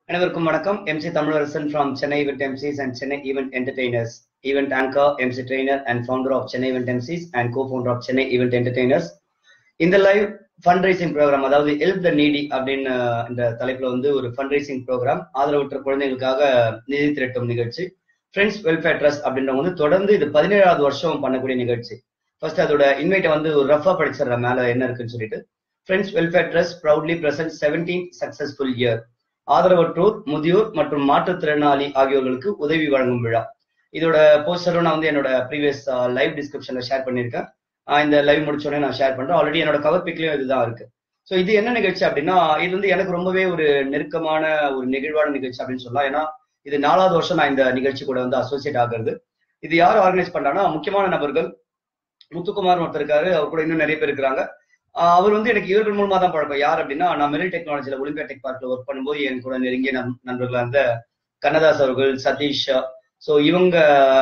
அனைவருக்கும் வணக்கம். MC Thamizharasan from Chennai Event Emcees and Chennai Event Entertainers, event anchor, MC trainer and founder of Chennai Event Emcees and co-founder of Chennai Event Entertainers. இந்த live fundraising programme, அதாவது help the needy அப்படின்னு இந்த தலைப்புல வந்து ஒரு fundraising program, ஆதரவற்ற குழந்தைகளுக்காக நிதி திரட்டும் நிகழ்ச்சி. ஃப்ரெண்ட்ஸ் வெல்ஃபேர் ட்ரஸ்ட் அப்படின்றவங்க வந்து தொடர்ந்து இது 17வது வருஷம் பண்ணக்கூடிய நிகழ்ச்சி. ஃபர்ஸ்ட் அதோட இன்வைட்டை வந்து ஒரு ரஃபா படிச்சிடற மேல என்ன இருக்குன்னு சொல்லிட்டு. Friends welfare trust proudly present 17 successful year. ஆதரவற்றோர், முதியோர் மற்றும் மாற்றுத்திறனாளி ஆகியோர்களுக்கு உதவி வழங்கும் விழா. இதோட போஸ்டரும் நான் வந்து என்னோட ப்ரீவியஸ் லைவ் டிஸ்கிரிப்ஷன்ல ஷேர் பண்ணியிருக்கேன். இந்த லைவ் முடிச்சோடனே நான் ஷேர் பண்றேன். ஆல்ரெடி என்னோட கவர் பிக்லயும் இதுதான் இருக்கு. ஸோ இது என்ன நிகழ்ச்சி அப்படின்னா, இது வந்து எனக்கு ரொம்பவே ஒரு நெருக்கமான ஒரு நெகிழ்வான நிகழ்ச்சி அப்படின்னு சொல்லலாம். ஏன்னா இது 4வது வருஷம் நான் இந்த நிகழ்ச்சி கூட வந்து அசோசியேட் ஆகிறது. இது யார் ஆர்கனைஸ் பண்றாங்கன்னா, முக்கியமான நபர்கள். முத்துக்குமார் ஒருத்தர் இருக்காரு, அவர் கூட இன்னும் நிறைய பேர் இருக்கிறாங்க. அவர் வந்து எனக்கு இவர்கள் மூலமா தான் பழக்கம். யார் அப்படின்னா, நான் மெரில் டெக்னாலஜில ஒலிம்பியா டெக் பார்க்ல ஒர்க் பண்ணும்போது என் கூட நெருங்கிய நண்பர்களா இருந்த கண்ணதாஸ் அவர்கள், சதீஷ். ஸோ இவங்க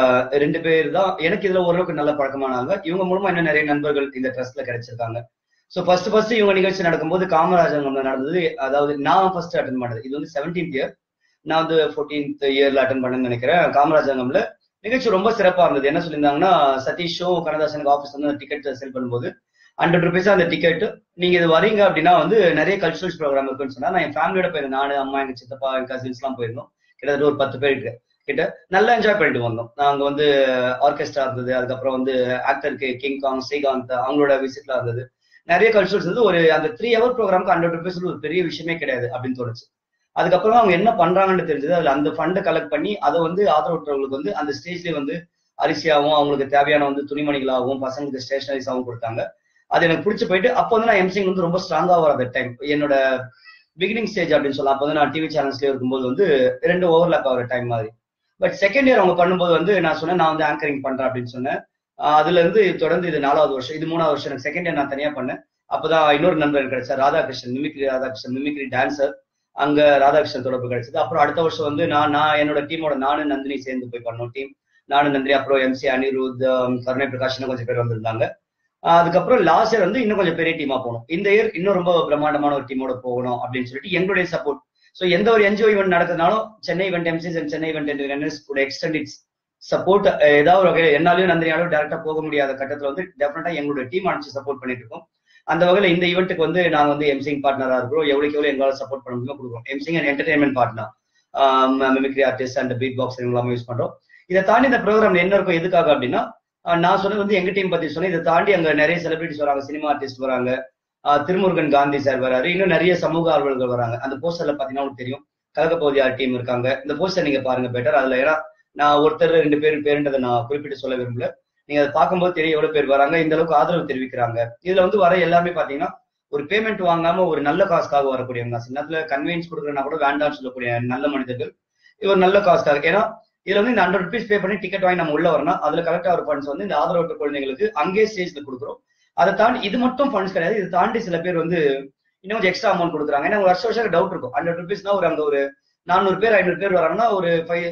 2 பேர் தான் எனக்கு இதுல ஓரளவுக்கு நல்ல பழக்கமானாங்க. இவங்க மூலமா இன்னும் நிறைய நண்பர்கள் இந்த ட்ரஸ்ட்ல கிடைச்சிருக்காங்க. ஸோ ஃபர்ஸ்ட் இவங்க நிகழ்ச்சி நடக்கும்போது காமராஜங்கம்ல நடந்தது. அதாவது நான் ஃபர்ஸ்ட் அட்டன் பண்ணது. இது வந்து 17th இயர். நான் வந்து 14th இயர்ல அட்டன் பண்ணேன்னு நினைக்கிறேன். காமராஜங்கம்ல நிகழ்ச்சி ரொம்ப சிறப்பா இருந்தது. என்ன சொல்லியிருந்தாங்கன்னா, சதீஷும் கண்ணதாசனுக்கு ஆஃபீஸ் வந்து டிக்கெட் செல் பண்ணும்போது 100 rupees அந்த டிக்கெட். நீங்க இது வரீங்க அப்படின்னா வந்து நிறைய கல்ச்சுரல்ஸ் ப்ரோக்ராம் இருக்குன்னு சொன்னா, நான் என் ஃபேமிலியோட போயிருந்தேன். நானு, அம்மா, எங்க சித்தப்பா, என் கசின்ஸ் எல்லாம் போயிருந்தோம். கிட்டத்தட்ட ஒரு 10 பேர் கிட்ட நல்லா என்ஜாய் பண்ணிட்டு வந்தோம். நாங்க வந்து ஆர்கெஸ்ட்ரா இருந்தது, அதுக்கப்புறம் வந்து ஆக்டருக்கு கிங் காங், ஸ்ரீகாந்த் அவங்களோட விசிட்ல இருந்தது. நிறைய கல்ச்சுரல்ஸ் வந்து ஒரு அந்த 3 hour ப்ரோக்ராமுக்கு 100 rupees ஒரு பெரிய விஷயமே கிடையாது அப்படின்னு தோணுச்சு. அதுக்கப்புறம் அவங்க என்ன பண்றாங்கன்னு தெரிஞ்சது. அதுல அந்த ஃபண்டை கலெக்ட் பண்ணி அதை வந்து ஆதரவற்றவங்களுக்கு வந்து அந்த ஸ்டேஜ்லயே வந்து அரிசியாகவும் அவங்களுக்கு தேவையான வந்து துணிமணிகளாகவும் பசங்களுக்கு ஸ்டேஷனரிஸாகவும் கொடுத்தாங்க. அது எனக்கு பிடிச்சி போயிட்டு, அப்போ வந்து நான் எம்சிங் வந்து ரொம்ப ஸ்ட்ராங்கா வர டைம், என்னோட பிகினிங் ஸ்டேஜ் அப்படின்னு சொல்லலாம். அப்போ வந்து நான் டிவி சேனல்ஸ்லேயே இருக்கும்போது வந்து 2 ஓவர்லாப் ஆகிற டைம் மாதிரி. பட் செகண்ட் இயர் அவங்க பண்ணும்போது வந்து நான் சொன்னேன், நான் வந்து ஆங்கரிங் பண்றேன் அப்படின்னு சொன்னேன். அதுல இருந்து தொடர்ந்து இது 4வது வருஷம், இது 3வது வருஷம். எனக்கு செகண்ட் இயர் நான் தனியா பண்ணேன். அப்பதான் இன்னொரு நண்பர் கிடைச்சார், ராதாகிருஷ்ணன், மிமிக்ரி டான்சர். அங்க ராதாகிருஷ்ணன் தொடர்பு கிடைச்சது. அப்புறம் அடுத்த வருஷம் வந்து நான் என்னோட டீமோட நானும் நந்தினி சேர்ந்து போய் பண்ணோம். டீம் நானும் நந்தினி, அப்புறம் எம்சி, அனிருத், கருணை பிரகாஷ் கொஞ்சம் பேர் வந்திருந்தாங்க. அதுக்கப்புறம் லாஸ்ட் இயர் வந்து இன்னும் கொஞ்சம் பெரிய டீமா போகணும். இந்த இயர் இன்னும் ரொம்ப பிரம்மாண்டமான ஒரு டீமோட போகணும் அப்படின்னு சொல்லிட்டு எங்களுடைய சப்போர்ட். ஸோ எந்த ஒரு என்ஜிஓ ஈவெண்ட் நடக்கிறதுனாலும் Chennai event MCs and Chennai event entertainers கூட எக்ஸ்டெண்ட் இட்ஸ் சப்போர்ட். ஏதாவது ஒரு வகையில் என்னாலையும் நந்தினியாலும் டேரக்டா போக முடியாத கட்டத்தில் வந்து டெஃபினட்டா எங்களுடைய டீம் அனுப்பிச்சு சப்போர்ட் பண்ணிட்டு இருக்கோம். அந்த வகையில் இந்த ஈவெண்ட்டுக்கு வந்து நாங்கள் வந்து எம்சிங் பார்ட்னரா இருக்கிறோம். எவ்வளவு எங்களால் சப்போர்ட் பண்ண முடியுமோ கொடுக்குறோம். Emceeing and entertainment partner, mimicry artist and beat box எல்லாமே யூஸ் பண்றோம். இதை தாண்டி இந்த ப்ரோக்ராம் என்ன இருக்கும், எதுக்காக அப்படின்னா, நான் சொன்னது வந்து எங்க டீம் பத்தி சொன்னேன். இதை தாண்டி அங்க நிறைய செலிபிரிட்டிஸ் வராங்க, சினிமா ஆர்டிஸ்ட் வராங்க, திருமுருகன் காந்தி சார் வராரு, இன்னும் நிறைய சமூக ஆர்வலர்கள் வராங்க. அந்த போஸ்டர்ல பாத்தீங்கன்னா உங்களுக்கு தெரியும், கழகப்பகுதியார் டீம் இருக்காங்க. இந்த போஸ்டர் நீங்க பாருங்க பெட்டர். அதுல ஏன்னா நான் ஒருத்தர் 2 பேர் பேருன்றதை நான் குறிப்பிட்டு சொல்ல விரும்பல. நீங்க அதை பார்க்கும்போது தெரியும் எவ்வளவு பேர் வராங்க, இந்த அளவுக்கு ஆதரவு தெரிவிக்கிறாங்க. இதுல வந்து வர எல்லாமே பாத்தீங்கன்னா ஒரு பேமெண்ட் வாங்காம ஒரு நல்ல காசுக்காக வரக்கூடியவங்க. சின்னத்துல கன்வீனியன்ஸ் கொடுக்குறனா கூட வேண்டாம்னு சொல்லக்கூடிய நல்ல மனிதர்கள். இது ஒரு நல்ல காசுக்காக. ஏன்னா இதுல வந்து இந்த 100 rupees பே பண்ணி டிக்கெட் வாங்கி நம்ம உள்ள வரணும். அதுல கலெக்ட் ஆகிற ஃபண்ட்ஸ் வந்து இந்த ஆதரவற்ற குழந்தைங்களுக்கு அங்கேயே ஸ்டேஜ்ல கொடுக்குறோம். அதை தாண்டி இது மட்டும் ஃபண்ட்ஸ் கிடையாது. இது தாண்டி சில பேர் வந்து இன்னும் கொஞ்சம் எக்ஸ்ட்ரா அமௌண்ட் கொடுக்குறாங்க. ஏன்னா வருஷம் டவுட் இருக்கும். 100 rupeesனா ஒரு அங்க ஒரு 400 பேர் 500 பேர் வராங்கன்னா ஒரு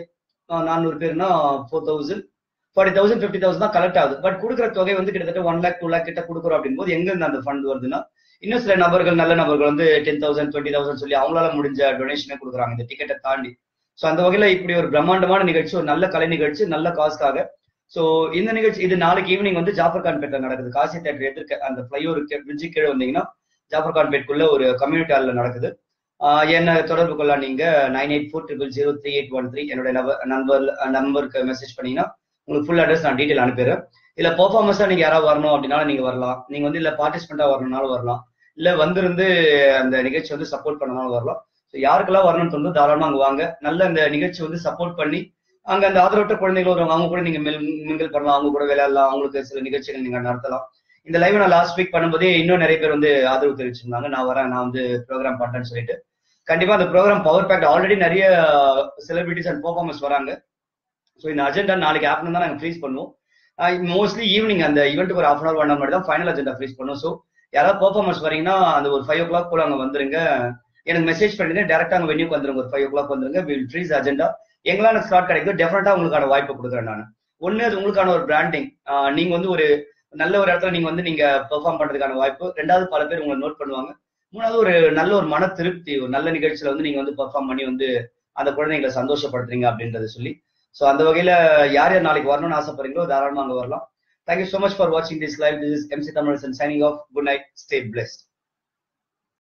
400 பேர்னா 4000 40,000 50,000 தான் கலெக்ட் ஆகுது. பட் கொடுக்குற தொகை வந்து கிட்டத்தட்ட 1 lakh 2 lakh கிட்ட கொடுக்குறோம் அப்படின் போது எங்க இருந்து அந்த ஃபண்ட் வருதுன்னா, இன்னும் சில நபர்கள், நல்ல நபர்கள் வந்து 10,000 20,000 சொல்லி அவங்களால முடிஞ்ச டொனேஷனை கொடுக்குறாங்க இந்த டிக்கெட்டை தாண்டி. ஸோ அந்த வகையில இப்படி ஒரு பிரம்மாண்டமான நிகழ்ச்சி, ஒரு நல்ல கலை நிகழ்ச்சி, நல்ல காசுக்காக. ஸோ இந்த நிகழ்ச்சி இது நாளைக்கு ஈவினிங் வந்து ஜாஃபர்கான்பேட்ல நடக்குது. காசி தேட்டர் எதிர்க்க அந்த ஃபிளைஓவர் பிரிட்ஜு கீழே வந்தீங்கன்னா ஜாஃபர்கான்பேட்குள்ள ஒரு கம்யூனிட்டி ஹாலில் நடக்குது. என்ன தொடர்பு கொள்ளலாம் நீங்க 9840038813 என்னுடைய நம்பருக்கு மெசேஜ் பண்ணீங்கன்னா உங்களுக்கு ஃபுல் அட்ரஸ் நான் டீட்டெயில் அனுப்பிடுறேன். இல்ல பெர்ஃபார்மன்ஸா நீங்க யாராவது வரணும் அப்படின்னாலும் நீங்க வரலாம். நீங்க வந்து இல்ல பார்ட்டிசிபெண்டா வரணும்னாலும் வரலாம். இல்ல வந்திருந்து அந்த நிகழ்ச்சி வந்து சப்போர்ட் பண்ணனாலும் வரலாம். யாருக்கெல்லாம் வரணும்னு தோணுது தாராளமா அங்க வாங்க. நல்ல இந்த நிகழ்ச்சி வந்து சப்போர்ட் பண்ணி அங்க அந்த ஆதரவற்ற குழந்தைகள் வருவாங்க. அவங்க கூட நீங்க மிங்கிள் பண்ணலாம், அவங்க கூட விளையாடலாம், அவங்களுக்கு சில நிகழ்ச்சிகள் நீங்க நடத்தலாம். இந்த லைவ் நான் லாஸ்ட் வீக் பண்ணும்போதே இன்னும் நிறைய பேர் வந்து ஆதரவு தெரிவிச்சிருந்தாங்க. நான் வரேன், நான் வந்து ப்ரோக்ராம் பண்றேன்னு சொல்லிட்டு. கண்டிப்பா அந்த ப்ரோக்ராம் பவர் பேக்ட். ஆல்ரெடி நிறைய செலிபிரிட்டிஸ் அண்ட் பெர்ஃபார்மன்ஸ் வராங்க. ஸோ இந்த அஜெண்டா நாளைக்கு ஆஃப்டர்நூன் தான் நாங்கள் ஃப்ரீஸ் பண்ணுவோம். மோஸ்ட்லி ஈவினிங் அந்த ஈவெண்ட்டுக்கு ஒரு 1/2 hour 1 hour மட்டும் தான் ஃபைனல் அஜெண்டா ஃப்ரீஸ் பண்ணுவோம். ஸோ யாராவது பெர்ஃபார்மன்ஸ் வரீங்கன்னா அந்த ஒரு 5 o'clock போல அங்கே வந்துருங்க. எனக்கு மெசேஜ் பண்ணிட்டு டேரக்டா அங்கே வென்யூக்கு வந்துருங்க. ஒரு 5 o'clock வந்துருங்க. Will freeze agenda. எங்களான ஸ்லாட் கிடைக்கும். டெஃபினட்டா உங்களுக்கான வாய்ப்பு கொடுக்குறேன் நான். ஒன்னு அது உங்களுக்கான ஒரு பிராண்டிங். நீங்க வந்து ஒரு நல்ல ஒரு இடத்துல நீங்க வந்து நீங்க பெர்ஃபார்ம் பண்றதுக்கான வாய்ப்பு. 2வது பல பேர் உங்களை நோட் பண்ணுவாங்க. மூணாவது ஒரு நல்ல ஒரு மன திருப்தி, ஒரு நல்ல நிகழ்ச்சியில வந்து நீங்க வந்து பெர்ஃபார்ம் பண்ணி வந்து அந்த குழந்தைங்களை சந்தோஷப்படுத்துறீங்க அப்படின்றத சொல்லி. ஸோ அந்த வகையில யார் யார் நாளைக்கு வரணும்னு ஆசைப்படுறீங்களோ தாராளமாக அங்கே வரலாம். Thank you so much for watching this live. This is MC Thamizharasan signing off. Good night. Stay blessed.